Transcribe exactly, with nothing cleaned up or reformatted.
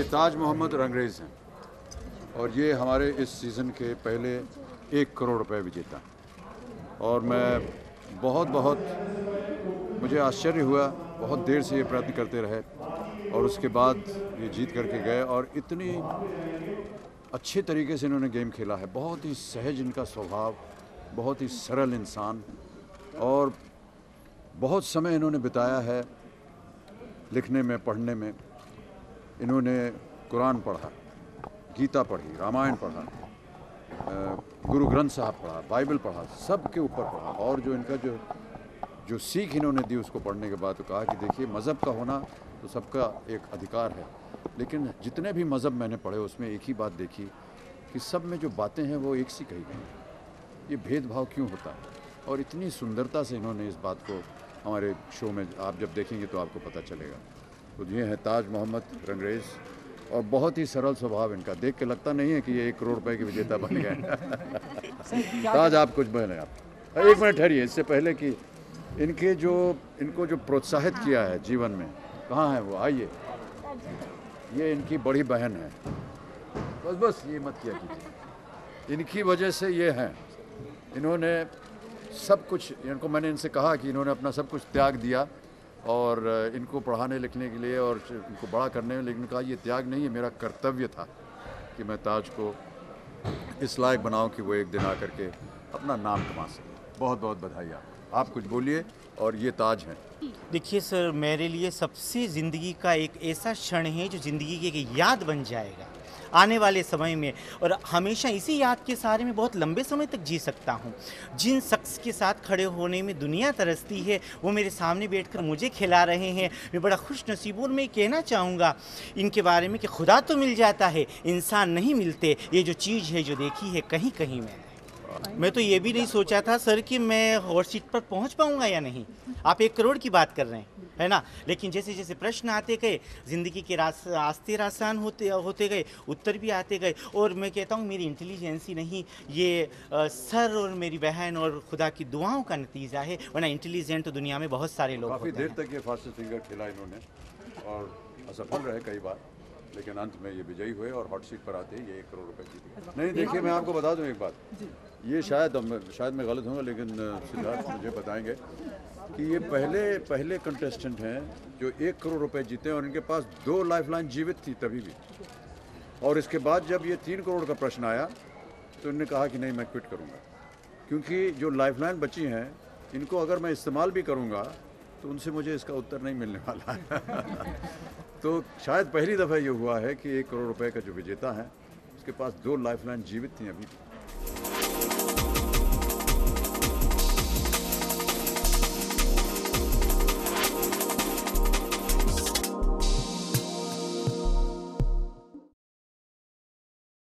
ताज मोहम्मद रंगरेज हैं और ये हमारे इस सीज़न के पहले एक करोड़ रुपए विजेता हैं। और मैं बहुत बहुत मुझे आश्चर्य हुआ, बहुत देर से ये प्रयत्न करते रहे और उसके बाद ये जीत करके गए और इतनी अच्छे तरीके से इन्होंने गेम खेला है। बहुत ही सहज इनका स्वभाव, बहुत ही सरल इंसान और बहुत समय इन्होंने बिताया है लिखने में, पढ़ने में। इन्होंने कुरान पढ़ा, गीता पढ़ी, रामायण पढ़ा, गुरु ग्रंथ साहब पढ़ा, बाइबल पढ़ा, सब के ऊपर पढ़ा। और जो इनका जो जो सीख इन्होंने दी उसको पढ़ने के बाद तो कहा कि देखिए मज़हब का होना तो सबका एक अधिकार है, लेकिन जितने भी मज़हब मैंने पढ़े उसमें एक ही बात देखी कि सब में जो बातें हैं वो एक सी कही गई। ये भेदभाव क्यों होता है? और इतनी सुंदरता से इन्होंने इस बात को हमारे शो में आप जब देखेंगे तो आपको पता चलेगा। तो ये हैं ताज मोहम्मद रंगरेज और बहुत ही सरल स्वभाव इनका, देख के लगता नहीं है कि ये एक करोड़ रुपए के विजेता बन गए। ताज आप कुछ बने आप एक मिनट ठहरिए, इससे पहले कि इनके जो इनको जो प्रोत्साहित किया है जीवन में, कहाँ है वो? आइए, ये इनकी बड़ी बहन है। बस बस ये मत किया कीजिए, इनकी वजह से ये हैं। इन्होंने सब कुछ, इनको मैंने इनसे कहा कि इन्होंने अपना सब कुछ त्याग दिया और इनको पढ़ाने लिखने के लिए और इनको बड़ा करने में, लेकिन कहा ये त्याग नहीं है, मेरा कर्तव्य था कि मैं ताज को इस लायक बनाऊं कि वो एक दिन आकर के अपना नाम कमा सके। बहुत बहुत बधाई। आप आप कुछ बोलिए। और ये ताज हैं। देखिए सर, मेरे लिए सबसे ज़िंदगी का एक ऐसा क्षण है जो ज़िंदगी की एक याद बन जाएगा आने वाले समय में, और हमेशा इसी याद के सहारे में बहुत लंबे समय तक जी सकता हूँ। जिन शख्स के साथ खड़े होने में दुनिया तरसती है वो मेरे सामने बैठकर मुझे खिला रहे हैं। मैं बड़ा खुश नसीब हूँ। मैं कहना चाहूँगा इनके बारे में कि खुदा तो मिल जाता है, इंसान नहीं मिलते। ये जो चीज़ है जो देखी है कहीं कहीं में, मैं तो ये भी नहीं सोचा था सर कि मैं हॉट सीट पर पहुंच पाऊंगा या नहीं। आप एक करोड़ की बात कर रहे हैं, है ना? लेकिन जैसे जैसे प्रश्न आते गए, ज़िंदगी के रास्ते आसान होते होते गए, उत्तर भी आते गए। और मैं कहता हूँ मेरी इंटेलिजेंसी नहीं, ये आ, सर और मेरी बहन और खुदा की दुआओं का नतीजा है, वरना इंटेलिजेंट तो दुनिया में बहुत सारे लोग काफ़ी होते देर हैं। तक ये फास्टेस्ट फिंगर खेला इन्होंने और असफल रहे कई बार, लेकिन अंत में ये विजयी हुए और हॉट सीट पर आते ही ये एक करोड़ रुपए जीते। नहीं देखिए, मैं आपको बता दूं एक बात, ये शायद शायद मैं गलत हूँ, लेकिन सिद्धार्थ मुझे बताएंगे कि ये पहले पहले कंटेस्टेंट हैं जो एक करोड़ रुपए जीते और इनके पास दो लाइफलाइन जीवित थी तभी भी। और इसके बाद जब ये तीन करोड़ का प्रश्न आया तो इन्होंने कहा कि नहीं, मैं क्विट करूँगा, क्योंकि जो लाइफलाइन बची हैं इनको अगर मैं इस्तेमाल भी करूँगा तो उनसे मुझे इसका उत्तर नहीं मिलने वाला है। तो शायद पहली दफ़ा ये हुआ है कि एक करोड़ रुपए का जो विजेता है उसके पास दो लाइफलाइन जीवित थी अभी भी।